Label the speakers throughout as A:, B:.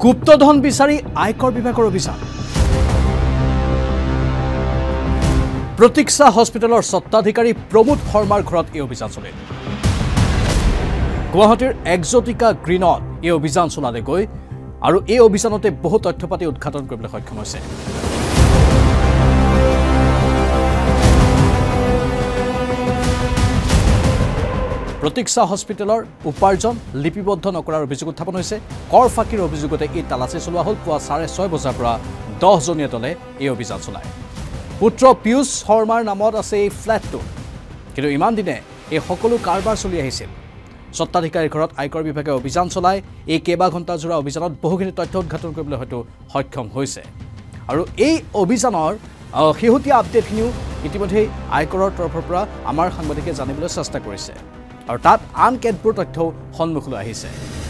A: গুপ্তধন বিচাৰি আয়কৰ বিভাগৰ অভিযান প্ৰতীক্ষা হস্পিটেলৰ স্বত্বাধিকাৰী প্ৰমোদ শৰ্মাৰ ঘৰত এই অভিযান চলে গুৱাহাটীৰ এক্সোটিকা গ্ৰীণত এই অভিযান চলালে গৈ আৰু এই অভিযানতে বহু তথ্যপাতি উদ্ঘাটন কৰিবলৈ সক্ষম হৈছে প্ৰতীক্ষা হস্পিটেলৰ উপাৰ্জন লিপিবদ্ধ নকৰাৰ অভিযোগ উত্থাপন হৈছে কৰ ফাঁকিৰ অভিযোগতে এই তালাচী চলোৱা হ'ল পুৱা 6:30 বজাৰ পৰা 10 জনীয়া দলে এই অভিযান চলায় পুত্ৰ পিয়ুষ শৰ্মাৰ নামত আছে এই ফ্ল্যাটটো কিন্তু ইমান দিনে এই সকলো কাৰবাৰ চলি আহিছিল স্বত্বাধিকাৰীৰ ঘৰত আয়কৰ বিভাগে অভিযান চলায় এই কেইবা ঘণ্টা জোৰা অভিযানত বহুখিনি তথ্য উদ্ঘাটন কৰিবলৈ হয়তো সক্ষম হৈছে আৰু এই অভিযানৰ শেহতীয়া আপডেটখিনিও ইতিমধ্যে আয়কৰৰ তৰফৰ পৰা আমাৰ সাংবাদিকে জানিবলৈ চেষ্টা কৰিছে আৰু তাত আন কেতবোৰ তথ্য সন্মুখলৈ আহিছে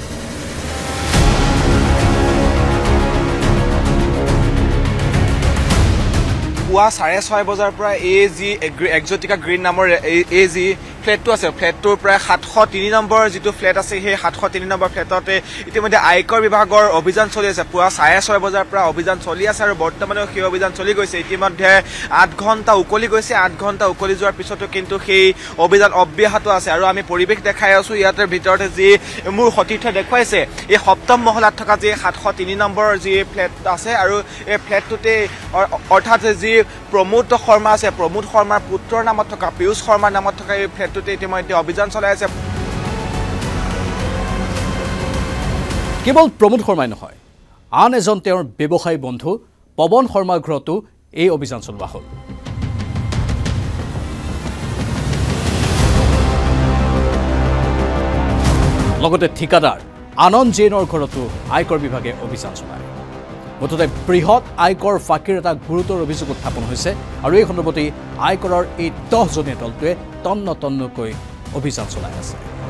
B: পুৱা 6:30 বজাৰ পৰা এজি এক্সোটিকা গ্ৰীণ নামৰ এজি ফ্লেটটো আছে ফ্লেটটোৰ প্ৰায় 703 নম্বৰ যিটো ফ্লেট আছে সেই 703 নম্বৰ ফ্লেটতে ইতিমধ্যে আয়কৰ বিভাগৰ অভিযান চলি আছে পুৱা 6:30 বজাৰ পৰা অভিযান চলি আছে আৰু বৰ্তমানেও সেই অভিযান চলি গৈছে ইতিমধ্যে 8 ঘণ্টা উকলি গৈছে 8 ঘণ্টা উকলি যোৱাৰ পিছতো কিন্তু সেই অভিযান অব্যাহত আছে আৰু আমি পৰিৱেশ দেখাই আছো ইয়াতে ভিতৰতে যি মোৰ সতীৰ্থ দেখুৱাইছে এই সপ্তম মহলাত থকা যি 703 নম্বৰ যি ফ্লেট আছে আৰু এই ফ্লেটটোতে অৰ্থাৎ যি প্ৰমোদ শৰ্মা আছে প্ৰমোদ শৰ্মাৰ পুত্ৰৰ নামত থকা পিয়ুষ শৰ্মাৰ নামত থকা এই ফ্লেটটোতে ইতিমধ্যে অভিযান চলাই আছে
A: কেৱল প্ৰমোদ শৰ্মাই নহয় আন এজন তেওঁৰ ব্যৱসায়ী বন্ধু পৱন শৰ্মাৰ ঘৰতো এই অভিযান চলোৱা হ'ল লগতে ঠিকাদাৰ আনন্দ জৈনৰ ঘৰতো আয়কৰ বিভাগে অভিযান চলায় মুঠতে বৃহৎ আয়কৰ ফাঁকিৰ এটা গুৰুতৰ অভিযোগ উত্থাপন হৈছে আৰু এই সন্দৰ্ভতে আয়কৰৰ এই 10 জনীয়া দলটোৱে তন্ন তন্নকৈ অভিযান চলাই আছে